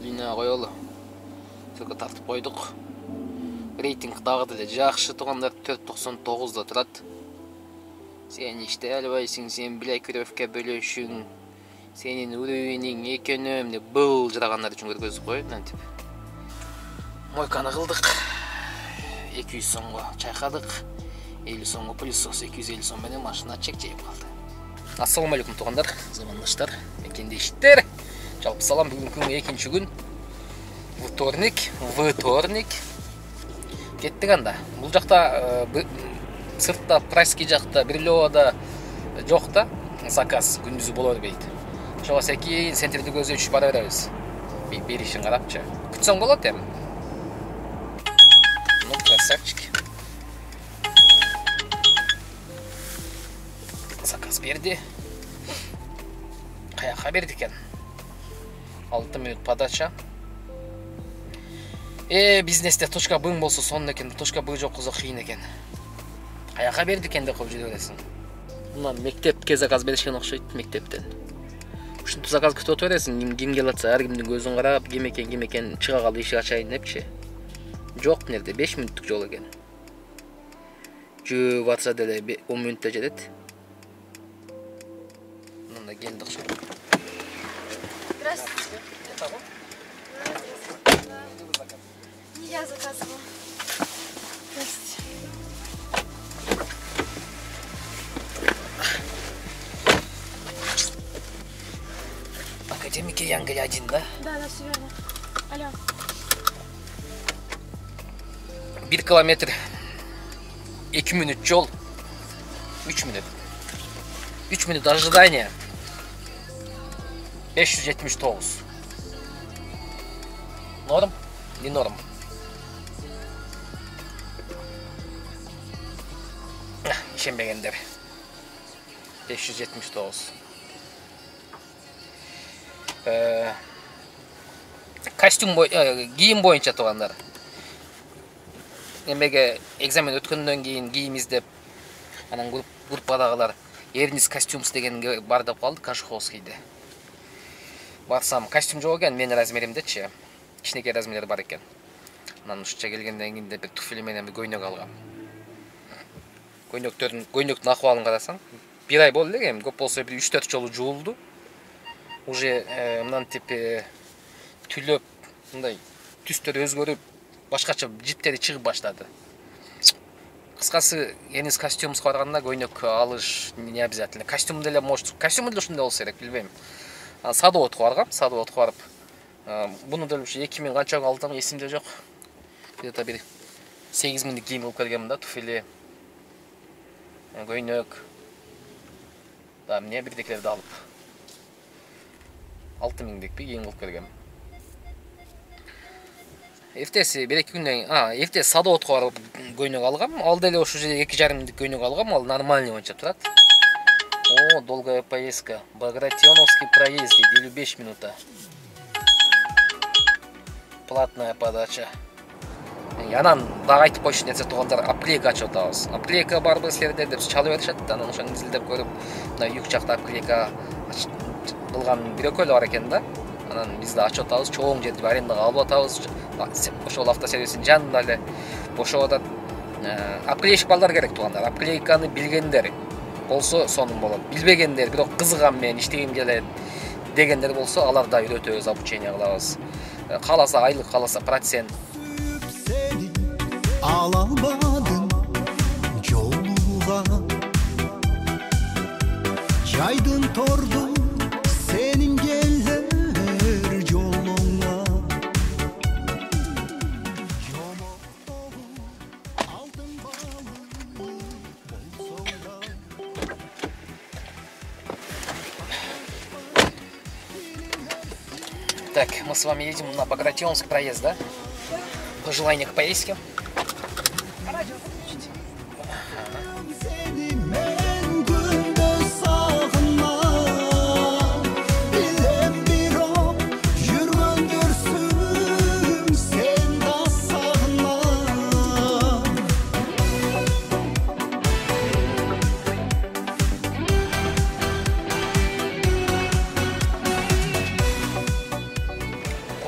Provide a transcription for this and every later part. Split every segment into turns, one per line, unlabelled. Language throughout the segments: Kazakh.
Dünya koyulu. Söke tartıp koyduk. Рейтинг дагы деле жакшы туугандар 4.99 турат. Сен иште албайсың, сен билекировка бөлөшүң, сенин уровениң экөнөм деп былжырагандар үчүн көргөзүп коюп антип. Мойканы кылдык. 200 сомго чайкадык. 50 сомго пылесос, 250 сом менен машина чек жейип калды. Ассаламу алейкум туугандар, замандаштар, мекендештер. Жалпы салам, бүгүнкү экинчи күн. Вторник. Кеттик анда. Бул жакта сыртта Прайский жакта Бириловада жок да заказ күндүзү боло бербейт. Ошого секин центрди көздөчүп бара беребиз. Беришин карапчы. Күтсөң болот эми. Ну, красавчик. Заказ берди. Каяка берди экен? 6 минут подача. Бизнесте точка Б болсо сонун экен, точка Б жок болсо кыйын экен. Каяка берди экен деп коюп жүрө бересиң. Мына мектепке заказ беришкен окшойт, мектептен. Ушинтип заказ күтүп отурасың, ким келатса ар кимдин көзүн карап, ким экен чыга калды ишик ачайын депчи. Жок нерде 5 мүнөттүк жол экен. Жөө батса деле 10 мүнөттө жетет. Мында келди окшойт.
Здравствуйте. Не я заказывала. Здравствуйте.
Академик Янгель 1, да?
Да, все верно. Алло.
1 километр 2 минут жол, 3 минут. 3 минут ожидания. 579. Норм? Не норм. Ишенбегендер. 579. Костюм кийим боюнча туугандар. Эмеге экзамен өткөндөн кийин кийим издеп, анан группадагылар Эрнис костюмс дегенге бар деп калды Кашховскийде. Барсам, костюм жок экен, менин размеримдечи. Кичинекей размерлер бар экен. Анан ушуча келгенден кийин бир туфли менен бир көйнөк алгам. Көйнөктүн акыбалын карасаң, 1 ай болду эле, көп болсо бир 3-4 жолу жуулду. Уже мындан типи түлөп, мындай түстөр өзгөрүп, башкача жиптери чыгып баштады. Кыскасы, Эрнис костюмска барганда көйнөк алыш не обязательно. Костюм деле может, костюм деле ушундай болсо керек, билбейм. Садоводко баргам, садоводко барып, буну деле ушу 2000 канчага алдым, эсимде жок. Где-то бир 8000 кийим алып келгем да, туфли, көйнөк. Да, эмне бирдекелерди алып 6000 кийим алып келгем. Эртеси 1-2 күндөн, эрте садоводко барып көйнөк алгам. Ал деле ошо жерде 2,5 көйнөк алгам, ал нормальный боюнча турат. О, долгая поездка. Багратионовский проезд, 55 минута. Платная подача. Анан дагы айтып коюшун нерсе туугандар, апклейка ачып атабыз. Апклейка барбы силерде деп чалып беришет, анан ошону изилдеп көрүп, мына юг жакта апклейка кылган бир экөө бар экен да. Анан биз да ачып атабыз, чоң жерди арендага алып атабыз. Ошол автосервистин жанында эле. Ошого апклейщик балдар керек туугандар. Апклейканы билгендер болсо сонун болот. Билбегендер, бирок кызыгам мен, иштегим келет дегендер болсо, аларда үйрөтөбүз, обучение кылабыз. Кааласа айлык, кааласа процент.
Алабадың жолуға жайдың торды сенің келер жолуңа
Так, мы с вами едем на Багратионский проезд, да? Пожелания к поездке.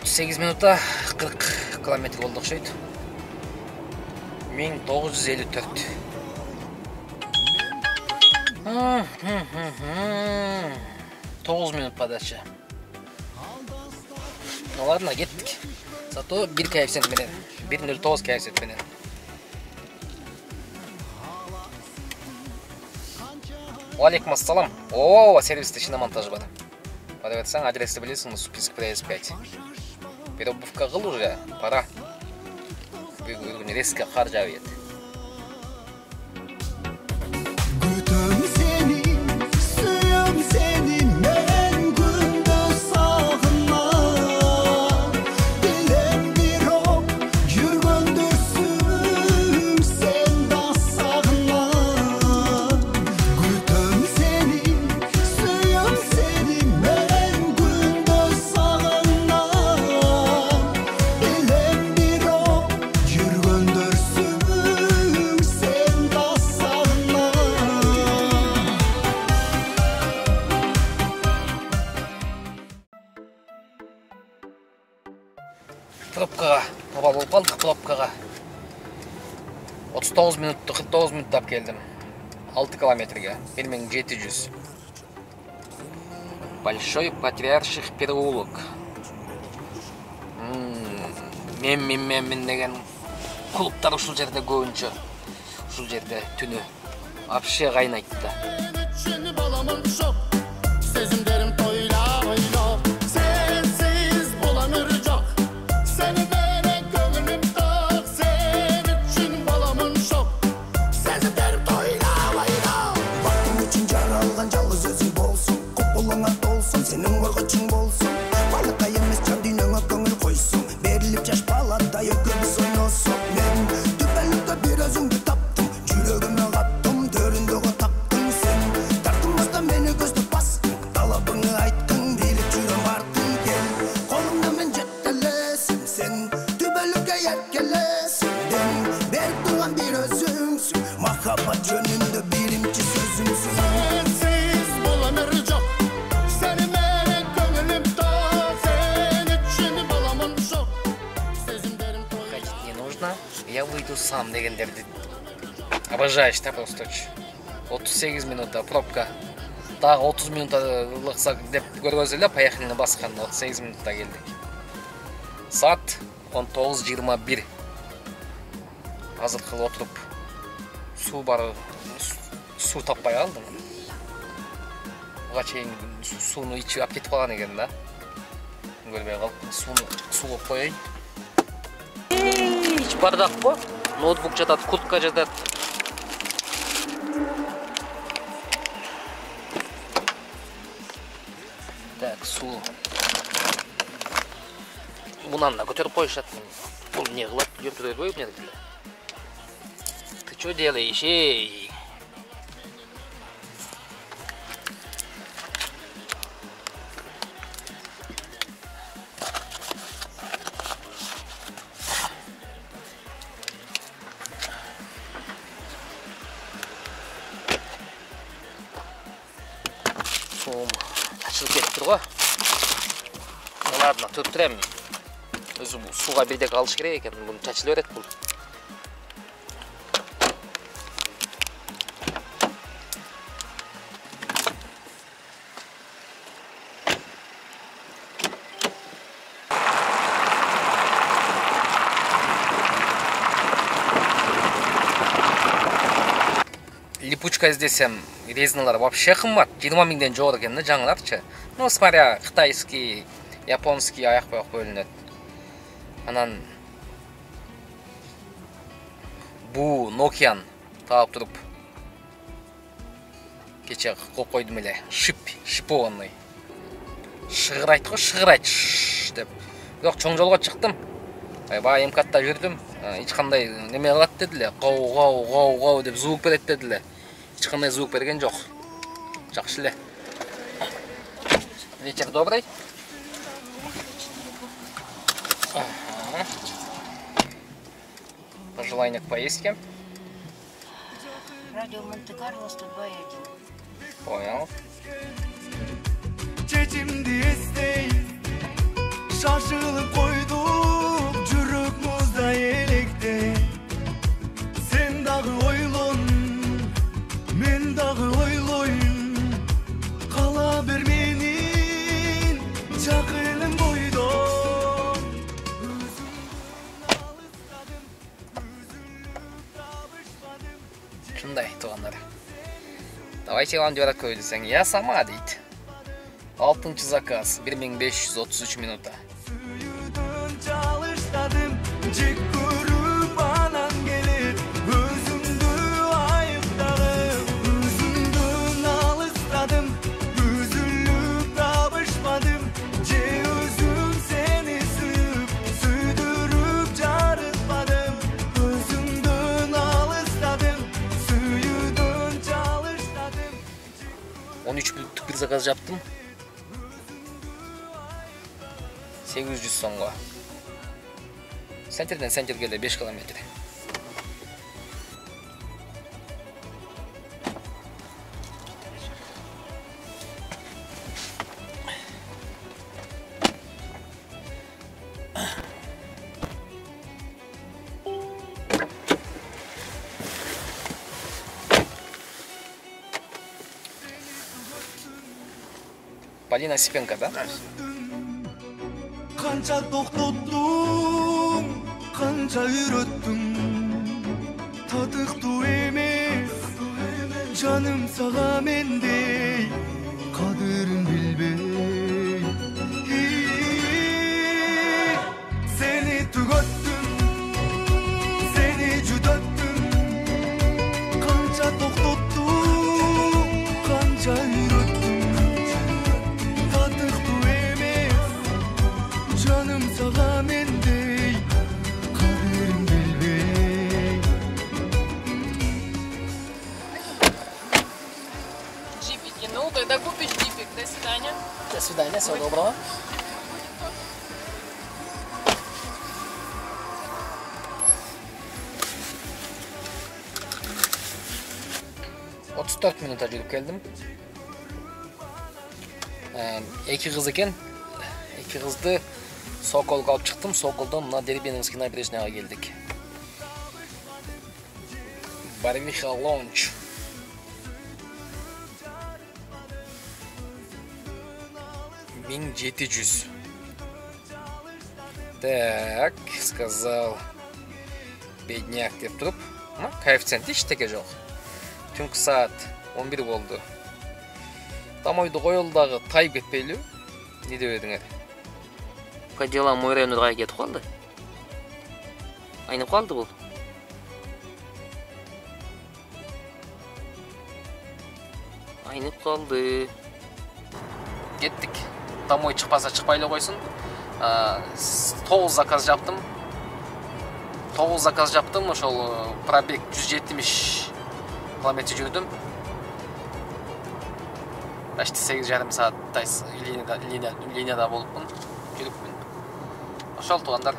38 минутта 40 километр болду окшойт. 1954. 9 минут подача. Ну ладно, кеттик. Зато 1 коэффициент менен 1.09 коэффициент менен. Алейкум ассалам. О, сервисте шиномонтаж бар. Подавай саң адресті білесің, список проезд 5. Переобувка қыл уже, пора. Бүгін резко қар жауып.
Gütüm seni, suyum seni, men gündüz sağınma. Dilim bir ok, yürgündürsün, sen de sağınma. Gütüm seni, suyum seni, men gündüz sağınma. Dilim bir ok, yürgündürsün, sen de sağınma.
Пробкаға, тоба болып қалдық пробкаға. 39 минутты, 49 минуттап келдім. 6 километрге, 1700. Большой Патриарших переулок. Мен деген клубтар ушул жерде көбүнчө. Ушул жерде түнү вообще кайнайт да.
Seni balamın şok, sezimlerim toyla oyla. Sensiz bulanırcak, seni vererek gönlüm tak. Senin için balamın şok, sezimlerim toyla oyla.
Vaktin için jaralgan жалгыз өзүң болсун, купулуңа толсун, сенин коргочуң болсун. Балыкка эмес жан дүйнөңө көңүл койсун, берилип жаш баладай экөөбүз ойносок. Мен түбөлүккө бир өзүңдү таптым, жүрөгүмө каттым, төрүндөгү таптың сен. Тартынбастан мени көздөп бастың, талабыңы айттың, билип жүрөм артың кел. Колумда мен жетелесиң сен, түбөлүккө эркелесиң ден. Берип турган бир өзүңсүң, махаббат жөнүндө биринчи сөзүңсүң.
Sensiz bulanırcak, seni vererek gönlüm tak. Senin için balamın şok, sezimlerim toyla.
Ходить не нужно, я выйду сам дегендерди. Обожаешь, да, просто очень. 38 минутта пробка. Дагы 30 минутта ылыксак деп көргөз эле, поехали на баскан. 38 минутта келдик. Саат 19:21. Азыр кылып отуруп суу бар, суу таппай калдым. Буга чейин сууну ичип алып кетип калган экен да. Көрбөй калып, сууга коеюн. Ич бардак го. Ноутбук жатат, куртка жатат. Так, суу. Мунан да көтөрүп коюшат. Бул не кылат? Жөптүрөй коюп не деле? Ты что делаешь, эй? Суум ачылып кетиптир го. Ладно, төктүрөм. Өзү сууга бирдек алыш керек экен, буну чачыла берет бул. Липучка издесем, резиналар вообще кымбат. 20 миңден жогору экен да, жаңыларчы. Ну, смотря кытайский, японский аяк боек бөлүнөт. Анан бу Nokia'н таап туруп кече кол койдум эле. Шипованный. Шыгырайт го, шыгырайт деп. Бирок чоң жолго чыктым. Аябай МКАДта жүрдүм. Эч кандай неме кылат дедиле. Гау деп звук берет дедиле. Эч кандай звук берген жок. Жакшы эле. Вечер добрый. Пожелания к поездке.
Радио Монте-Карло 102.1.
Понял.
Çeçimdi isteğim, şaşılıp
Ayşevan diyor köylüsen ya sama deydi. 6. zakaz 1533 minuta.
Suyudun çalıştadım, cik kurup anan gelir. Özümdü ayıptadım, özümdün alıştadım. Üzülüp davışmadım, ce özüm seni suyup, süydürüp carıtmadım. Özümdün alıştadım, suyudun çalıştadım.
13 minutluk bir zakaz yaptım. 800 songa. Senterden senterge 5 kilometre. Полина Сипенко, да?
Kança toxtottun, kança yürüttün. Tadıqdı emes, canım sağa mendey, kaderin bilbey. Seni tügöttüm, seni cüdöttüm. Kança toxtottun, kança yürüttün. Tadıqdı emes, canım sağa mendey, kaderim bilbey.
Джипики. Ну, тогда купишь джипик. До свидания.
До свидания, всего доброго. ...34 minuta жүріп келдім. Екі қыз екен. Екі қызды Соколға алып шықтым. Соколдан мына Дербенинский набережныйға келдік. Барвиха Лаунж. $1700. Так, сказал бедняк деп тұрып. Коэффициент ештеңе жоқ. Түнгі саат 11 болды. Тамойды қойылдағы тайып кетпейлі. Не деп едіңер? По делам мой районға кетіп қалды. Айнып қалды бұл. Айнып қалды. Кеттік. Домой шықпаса шықпайлы қойсын. 9 заказ жаптым. 9 заказ жаптым. Ошол пробег 170 километр жүрдім. Почти 8,5 сааттай линияда болыппын. Жүріппін. Ошол туғандар.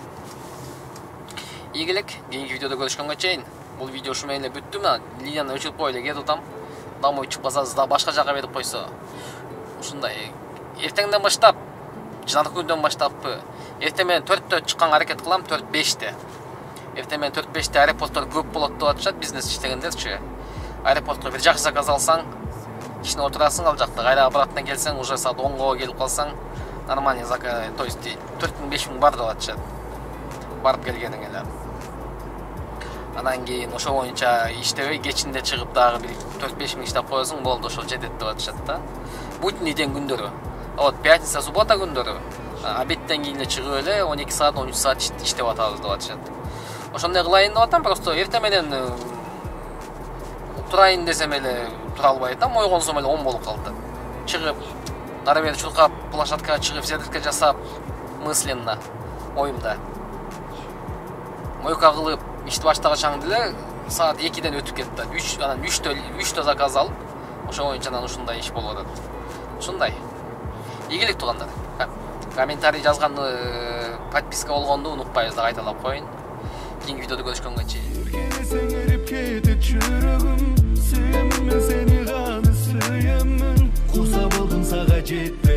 Ийгилик, кейинки видеода көрүшкөнгө чейин. Бул видео ушу менен бүттү. Линияны өчүрүп коелу кетип атам. Домой чыкпаса да башка жака берип койсо. Ушундай. Эртеңден баштап, жыналык күндөн баштап, эртең менен 4-тө чыкканга аракет кылам, 4-5-те. Эртең менен 4-5-те аэропорттор көп болот деп атышат, бизнес иштегендерчи. Аэропортко бир жакшы заказ алсаң, кишини отурасың, ал жакта кайра обратно келсең, уже саат 10-го келип калсаң, нормальный заказ, то есть 4-5 бар деп атышат. Барып келгениң эле. Анан кийин ошо боюнча иштебей, кечинде чыгып дагы бир 4-5 миң иштеп коесуң, болду, ошол жетет деп атышат да. Буднийден күндөрү. Вот пятница, суббота күндөрү. Обедтен кийин чыгып эле 12 саат, 13 саат иштеп атабыз деп атышат. Ошондой кылайын деп атам, просто эртең менен турайын десем эле тура албай атам, ойгонсом эле 10 болуп калды. Чыгып, ары бери чуркап, площадкага чыгып, зарядка жасап, мысленно, оюмда. Мойка кылып, ишти баштагачаң деле саат 2ден өтүп кетти. 3, анан 3тө заказ алып, ошо боюнча ушундай иш болуп атат. Ушундай. Ийгилик тугандар. Комментарий жазганды, подписка болгонду унутпайбыз да кайталап коюн. Кийинки видеода көрүшкөнгө чейин.
Сеңирип кетип жүрөгүм, сүйөмүн мен сени гана сүйөмүн. Курса болдум сага жетпей.